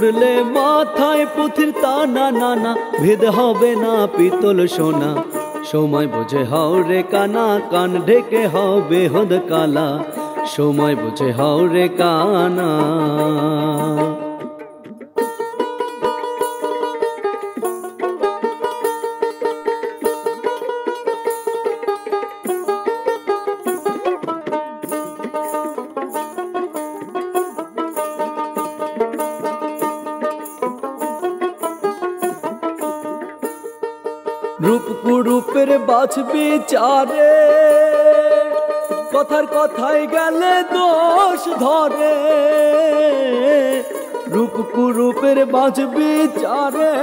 ঘুরলে মাথায় পুঁথির টানা নানা, ভেদ হবে না পিতল সোনা। সময় বুঝে হও রে কানা, কান ঢেকে হবে হদ কালা। সময় বুঝে হও রে কানা। রূপ কুরূপের বাছবি চারে, কথার কথায় গেলে দোষ ধরে। রূপ কুরূপের বাছবি চারে,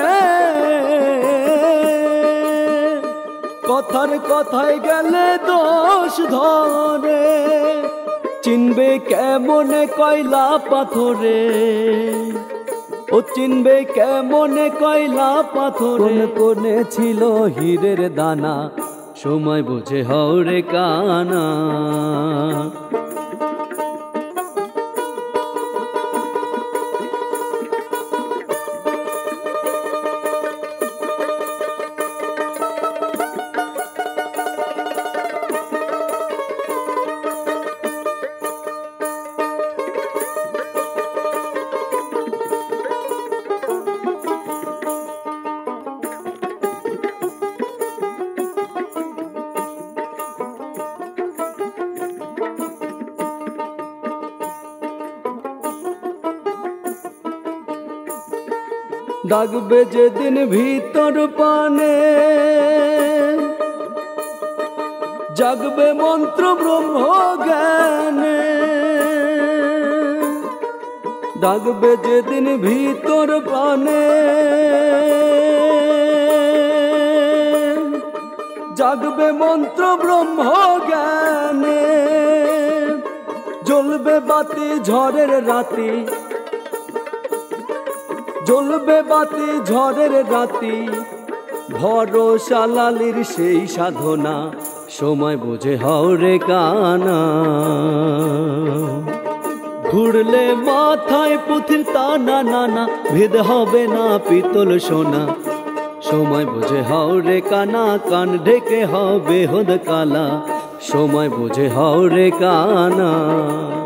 কথার কথায় গেলে দোষ ধরে। চিনবে কেমনে কয়লা পাথরে, ও চিনবে কেমনে কয়লা পাথর। কোনে ছিল হীরের দানা, সময় বুঝে হও রে কানা। ডাকবে যেদিন ভিতর পানে, জাগবে মন্ত্র ব্রহ্ম জ্ঞানে। ডাকবে যেদিন ভিতর পানে, জাগবে মন্ত্র ব্রহ্ম জ্ঞানে। জ্বলবে বাতি ঝড়ের রাতি, জ্বলবে বাতি ঝড়ের রাতি। ভরসা লালির সেই সাধনা, সময় বুঝে হও রে কানা। ঘুরলে মাথায় পুঁথির টানা নানা, ভেদ হবে না পিতল সোনা। সময় বুঝে হও রে কানা, কান ঢেকে হবে হদ কালা। সময় বুঝে হও রে কানা।